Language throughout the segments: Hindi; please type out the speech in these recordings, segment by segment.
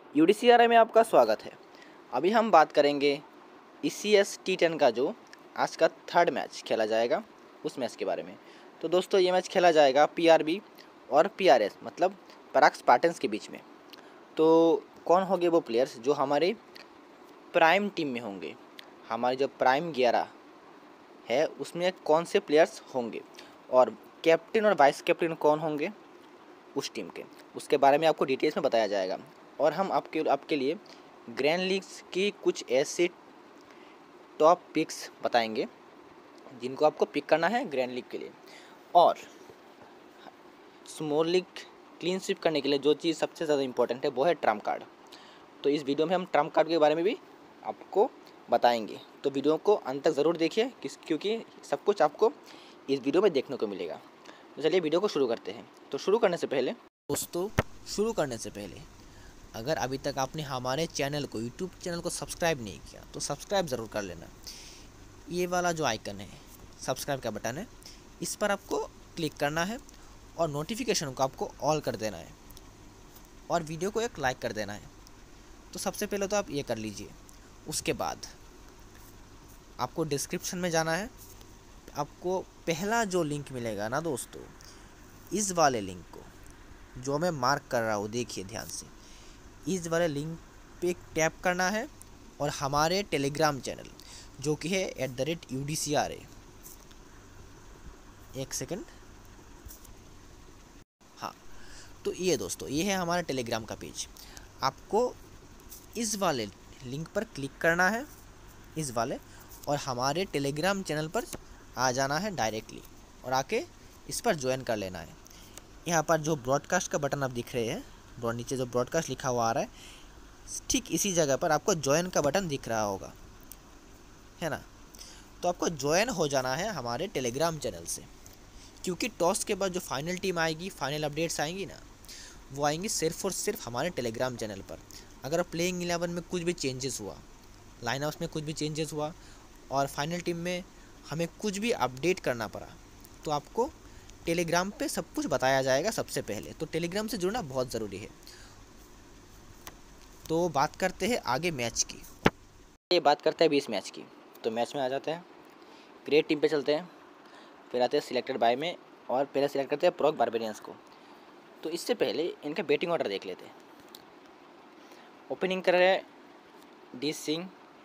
यूडीसीआरए में आपका स्वागत है। अभी हम बात करेंगे ईसीएस T10 का जो आज का थर्ड मैच खेला जाएगा उस मैच के बारे में। तो दोस्तों ये मैच खेला जाएगा पीआरबी और पीआरएस मतलब पराग स्पार्टन्स के बीच में। तो कौन होंगे वो प्लेयर्स जो हमारे प्राइम टीम में होंगे, हमारे जो प्राइम 11 है उसमें कौन से प्लेयर्स होंगे और कैप्टन और वाइस कैप्टन कौन होंगे उस टीम के, उसके बारे में आपको डिटेल्स में बताया जाएगा। और हम आपके लिए ग्रैंड लीग्स की कुछ ऐसे टॉप पिक्स बताएंगे जिनको आपको पिक करना है ग्रैंड लीग के लिए। और स्मॉल लीग क्लीन स्वीप करने के लिए जो चीज़ सबसे ज़्यादा इंपॉर्टेंट है वो है ट्रम्प कार्ड। तो इस वीडियो में हम ट्रम्प कार्ड के बारे में भी आपको बताएंगे, तो वीडियो को अंत तक ज़रूर देखिए क्योंकि सब कुछ आपको इस वीडियो में देखने को मिलेगा। तो चलिए वीडियो को शुरू करते हैं। तो शुरू करने से पहले अगर अभी तक आपने हमारे चैनल को यूट्यूब चैनल को सब्सक्राइब नहीं किया तो सब्सक्राइब ज़रूर कर लेना। ये वाला जो आइकन है सब्सक्राइब का बटन है, इस पर आपको क्लिक करना है और नोटिफिकेशन को आपको ऑल कर देना है और वीडियो को एक लाइक कर देना है। तो सबसे पहले तो आप ये कर लीजिए। उसके बाद आपको डिस्क्रिप्शन में जाना है। आपको पहला जो लिंक मिलेगा ना दोस्तों, इस वाले लिंक को जो मैं मार्क कर रहा हूँ देखिए ध्यान से, इस वाले लिंक पे टैप करना है और हमारे टेलीग्राम चैनल जो कि है @UDCRA, एक सेकंड, हाँ, तो ये दोस्तों ये है हमारा टेलीग्राम का पेज। आपको इस वाले लिंक पर क्लिक करना है, इस वाले, और हमारे टेलीग्राम चैनल पर आ जाना है डायरेक्टली और आके इस पर ज्वाइन कर लेना है। यहाँ पर जो ब्रॉडकास्ट का बटन आप दिख रहे हैं, नीचे जो ब्रॉडकास्ट लिखा हुआ आ रहा है, ठीक इसी जगह पर आपको ज्वाइन का बटन दिख रहा होगा, है ना। तो आपको ज्वाइन हो जाना है हमारे टेलीग्राम चैनल से, क्योंकि टॉस के बाद जो फाइनल टीम आएगी, फाइनल अपडेट्स आएंगी ना, वो आएंगी सिर्फ और सिर्फ हमारे टेलीग्राम चैनल पर। अगर प्लेइंग 11 में कुछ भी चेंजेस हुआ, लाइनअप्स में कुछ भी चेंजेस हुआ और फाइनल टीम में हमें कुछ भी अपडेट करना पड़ा तो आपको टेलीग्राम पे सब कुछ बताया जाएगा सबसे पहले। तो टेलीग्राम से जुड़ना बहुत ज़रूरी है। तो बात करते हैं आगे मैच की। ये बात करते हैं 20 मैच की। तो मैच में आ जाते हैं, क्रिएट टीम पे चलते हैं, फिर आते हैं सिलेक्टेड बाय में और पहले सिलेक्ट करते हैं प्रोग बारबेरियंस को। तो इससे पहले इनका बैटिंग ऑर्डर देख लेते हैं। ओपनिंग कर रहे हैं डी सिंह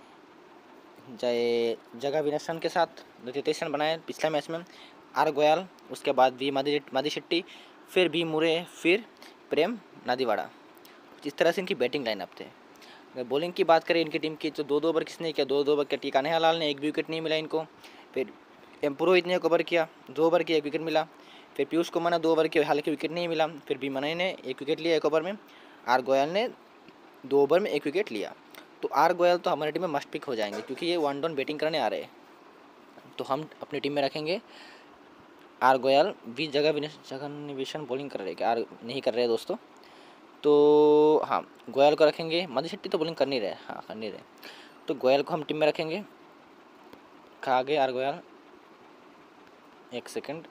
जगह विनसन के साथ द्वितीय स्थान बनाए पिछले मैच में, आर गोयल, उसके बाद वी मादी फिर बी मुरे, फिर प्रेम नादीवाड़ा। इस तरह से इनकी बैटिंग लाइनअप थे। अगर बॉलिंग की बात करें इनकी टीम की तो 2 ओवर किसने किया, 2 ओवर किया टीका नेहलाल ने, 1 भी विकेट नहीं मिला इनको। फिर एम पुरोहित ने 1 ओवर किया, 2 ओवर किया, 1 विकेट मिला। फिर पीयूष कुमार ने 2 ओवर किया, हालांकि विकेट नहीं मिला। फिर भीमनई ने 1 विकेट लिया 1 ओवर में, आर गोयल ने 2 ओवर में 1 विकेट लिया। तो आर गोयल तो हमारी टीम में मस्ट पिक हो जाएंगे क्योंकि ये 1 डाउन बैटिंग करने आ रहे हैं। तो हम अपनी टीम में रखेंगे आर गोयल। भी जगह निवेशन बॉलिंग कर रहे हैं क्या, आर नहीं कर रहे दोस्तों। तो हाँ, गोयल को रखेंगे। मादी तो बॉलिंग कर नहीं रहे, हाँ कर नहीं रहे, तो गोयल को हम टीम में रखेंगे। कहाँ गए आर गोयल, एक सेकंड,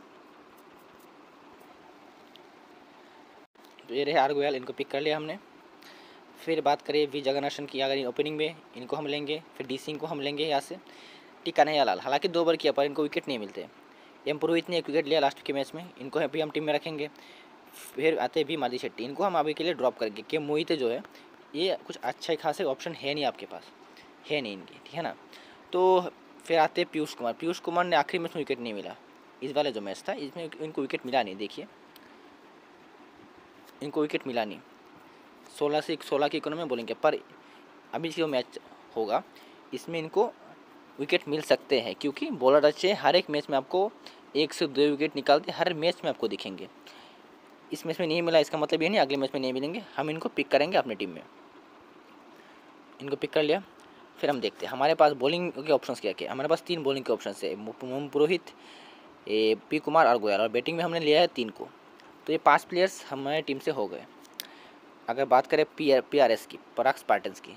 तो ये रहे आर गोयल, इनको पिक कर लिया हमने। फिर बात करें वी जगन्नाथन की, अगर ओपनिंग में इनको हम लेंगे। फिर डी सिंह को हम लेंगे यहाँ से। टीका नेहलाल हालांकि 2 ओवर किया पर इनको विकेट नहीं मिलते। एम पुरोहित ने 1 विकेट लिया लास्ट के मैच में, इनको भी हम टीम में रखेंगे। फिर आते भी मादी शेट्टी, इनको हम अभी के लिए ड्रॉप करेंगे कि मोहित जो है ये कुछ अच्छा खासे ऑप्शन है नहीं आपके पास, है नहीं इनकी, ठीक है ना। तो फिर आते पीयूष कुमार ने आखिरी मैच में विकेट नहीं मिला। इस वाले जो मैच था इसमें इनको विकेट मिला नहीं, देखिए इनको विकेट मिला नहीं। 16 की इकोनॉमी में बोलेंगे, पर अभी जो मैच होगा इसमें इनको विकेट मिल सकते हैं क्योंकि बॉलर अच्छे, हर एक मैच में आपको 1 से 2 विकेट निकालते हर मैच में आपको दिखेंगे। इस मैच में नहीं मिला इसका मतलब ये नहीं अगले मैच में नहीं मिलेंगे। हम इनको पिक करेंगे अपनी टीम में, इनको पिक कर लिया। फिर हम देखते हैं हमारे पास बॉलिंग के ऑप्शंस क्या क्या। हमारे पास 3 बॉलिंग के ऑप्शन है, ओम पुरोहित, पी कुमार और गोयल, और बैटिंग में हमने लिया है 3 को। तो ये 5 प्लेयर्स हमारी टीम से हो गए। अगर बात करें PRS की, पराग स्पार्टन्स की,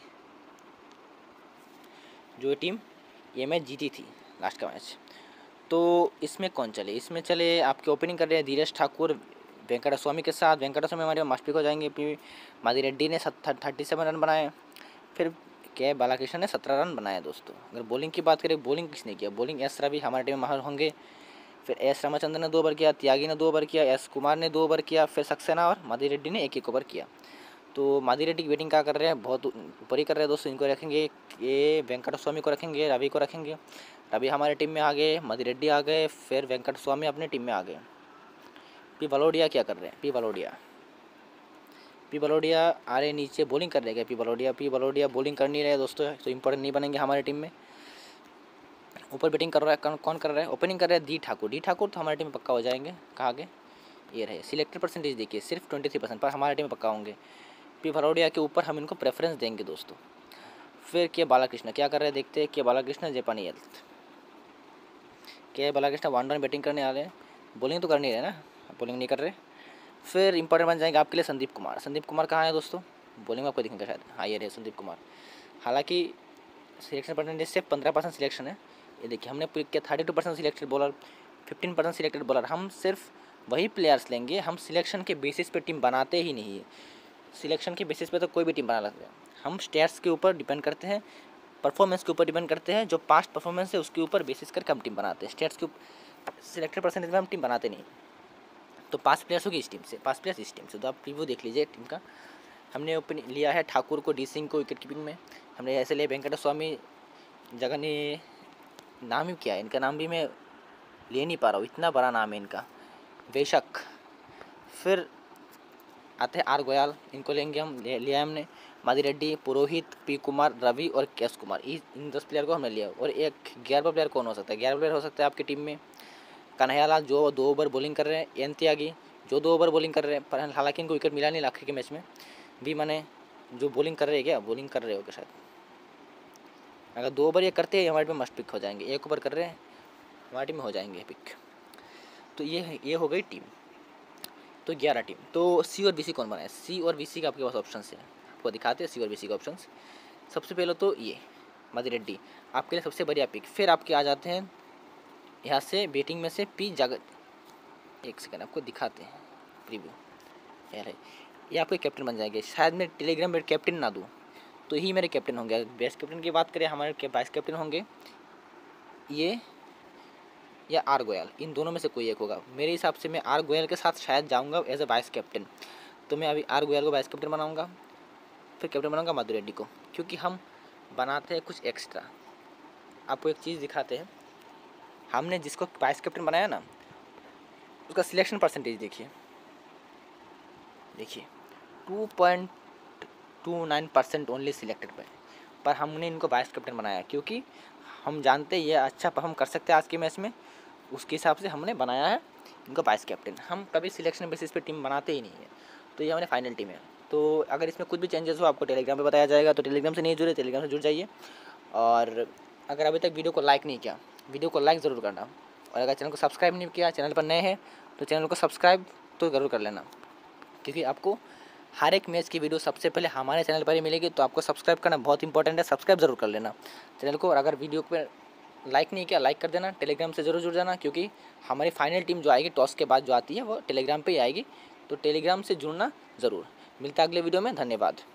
जो ये टीम ये मैच जीती थी लास्ट का मैच, तो इसमें कौन चले, इसमें चले आपके ओपनिंग कर रहे हैं धीरज ठाकुर, वेंकट स्वामी के साथ। वेंकट स्वामी हमारे मस्ट पिक हो जाएंगे। पी मादी रेड्डी ने 37 रन बनाए। फिर के बालाकृष्णन ने 17 रन बनाए दोस्तों। अगर बॉलिंग की बात करें, बॉलिंग किसने किया, बॉलिंग एस रवि हमारे टीम में माहिर होंगे। फिर एस रामचंद्रन ने 2 ओवर किया, त्यागी ने 2 ओवर किया, एस कुमार ने 2 ओवर किया, फिर सक्सेना और मादी रेड्डी ने 1-1 ओवर किया। तो मादी रेड्डी की बैटिंग क्या कर रहे हैं, बहुत ऊपर ही कर रहे हैं दोस्तों। इनको रखेंगे, ये वेंकट स्वामी को रखेंगे, रवि को रखेंगे। रवि हमारे टीम में आ गए, मादी रेड्डी आ गए, फिर वेंकट स्वामी अपनी टीम में आ गए। पी बलोडिया क्या कर रहे हैं, पी बलोडिया आ रहे नीचे, बॉलिंग कर रहे हैं। पी बलोडिया बॉलिंग कर नहीं रहे दोस्तों, तो इंपॉर्टेंट नहीं बनेंगे हमारी टीम में। ऊपर बैटिंग कर रहा है, कौन कर रहा है, ओपनिंग कर रहा है डी ठाकुर तो हमारी टीम में पक्का हो जाएंगे। कहाँ आगे ये रहे। सिलेक्टेड परसेंटेज देखिए सिर्फ 23% पर हमारी टीम में पक्का होंगे। पी बलोडिया के ऊपर हम इनको प्रेफरेंस देंगे दोस्तों। फिर के बालाकृष्ण क्या कर रहे हैं देखते हैं। के बालाकृष्ण जापानी हेल्थ, के बालाकृष्ण वन डाउन बैटिंग करने आ रहे हैं, बॉलिंग तो कर नहीं रहे ना, बॉलिंग नहीं कर रहे। फिर इंपॉर्टेंट बन जाएंगे आपके लिए संदीप कुमार कहाँ है दोस्तों, बॉलिंग में आपको दिखेंगे शायद, हाँ ये रहे संदीप कुमार। हालांकि सिलेक्शन परसेंटेज से 15% सिलेक्शन है। ये देखिए हमने पिक किया 32% सिलेक्टेड बॉलर, 15% सिलेक्टेड बॉलर। हम सिर्फ वही प्लेयर्स लेंगे, हम सिलेक्शन के बेसिस पे टीम बनाते ही नहीं है। सिलेक्शन के बेसिस पे तो कोई भी टीम बना सकते हैं, हम स्टैट्स के ऊपर डिपेंड करते हैं, परफॉर्मेंस के ऊपर डिपेंड करते हैं। जो पास्ट परफॉर्मेंस है उसके ऊपर बेसिस करके हम टीम बनाते हैं। स्टैट्स के सिलेक्टेड परसेंटेज में हम टीम बनाते नहीं। तो 5 प्लेयर्स होगी इस टीम से, 5 प्लेयर्स इस टीम से। तो आप प्रीव्यू देख लीजिए टीम का। हमने ओपन लिया है ठाकुर को, डी सिंह को विकेट कीपिंग में। हमने ऐसे लिया वेंकट स्वामी, जगनी, नाम ही क्या है इनका, नाम भी मैं ले नहीं पा रहा हूँ, इतना बड़ा नाम है इनका, बेशक। फिर आते हैं आर गोयल, इनको लेंगे हम, लिया हमने। मादी रेड्डी, पुरोहित, पी कुमार, रवि और केस कुमार, इन 10 प्लेयर को हमने लिया। और एक 11वां प्लेयर कौन हो सकता है, 11वां प्लेयर हो सकता है आपकी टीम में कन्हैयालाल, जो 2 ओवर बॉलिंग कर रहे हैं, एन त्यागी जो 2 ओवर बॉलिंग कर रहे हैं, पर हालांकि इनको विकेट मिला नहीं आखिर के मैच में भी। मैंने जो बॉलिंग कर रहे हैं, क्या बॉलिंग कर रहे हो क्या शायद, अगर 2 ओवर ये करते हैं हमारे टीम में मस्ट पिक हो जाएंगे। 1 ओवर कर रहे हैं हमारी टीम में हो जाएंगे पिक। तो ये हो गई टीम, तो 11 टीम। तो सी और बीसी कौन बनाए, सी और बीसी का आपके पास ऑप्शन है, आपको दिखाते हैं सी और बीसी का ऑप्शन। सबसे पहले तो ये मादी रेड्डी आपके लिए सबसे बढ़िया पिक। फिर आपके आ जाते हैं यहाँ से बैटिंग में से पी जागत, एक सेकंड आपको दिखाते हैं प्रीव्यू, यार ये आपके कैप्टन बन जाएंगे। शायद मैं टेलीग्राम में कैप्टन ना दूँ तो ही मेरे कैप्टन होंगे। बेस्ट कैप्टन की बात करें, हमारे वाइस कैप्टन होंगे ये या आर गोयल, इन दोनों में से कोई एक होगा। मेरे हिसाब से मैं आर गोयल के साथ शायद जाऊंगा एज ए वाइस कैप्टन। तो मैं अभी आर गोयल को वाइस कैप्टन बनाऊंगा, फिर कैप्टन बनाऊंगा माधु रेड्डी को, क्योंकि हम बनाते हैं कुछ एक्स्ट्रा। आपको एक चीज़ दिखाते हैं, हमने जिसको वाइस कैप्टन बनाया ना उसका सिलेक्शन परसेंटेज देखिए 2.29% ओनली सिलेक्टेड पर हमने इनको वाइस कैप्टन बनाया, क्योंकि हम जानते हैं ये अच्छा परफॉर्म कर सकते हैं आज के मैच में, उसके हिसाब से हमने बनाया है इनको वाइस कैप्टन। हम कभी सिलेक्शन बेसिस पे टीम बनाते ही नहीं है, तो ये हमारी फाइनल टीम है। तो अगर इसमें कुछ भी चेंजेस हो आपको टेलीग्राम पे बताया जाएगा, तो टेलीग्राम से नहीं जुड़े टेलीग्राम से जुड़ जाइए। और अगर अभी तक वीडियो को लाइक नहीं किया, वीडियो को लाइक ज़रूर करना। और अगर चैनल को सब्सक्राइब नहीं किया, चैनल पर नए हैं तो चैनल को सब्सक्राइब तो ज़रूर कर लेना, क्योंकि आपको हर एक मैच की वीडियो सबसे पहले हमारे चैनल पर ही मिलेगी। तो आपको सब्सक्राइब करना बहुत इंपॉर्टेंट है, सब्सक्राइब ज़रूर कर लेना चैनल को। और अगर वीडियो पर लाइक नहीं किया, लाइक कर देना। टेलीग्राम से ज़रूर जुड़ जाना, क्योंकि हमारी फाइनल टीम जो आएगी टॉस के बाद जो आती है वो टेलीग्राम पे ही आएगी, तो टेलीग्राम से जुड़ना ज़रूर। मिलता है अगले वीडियो में, धन्यवाद।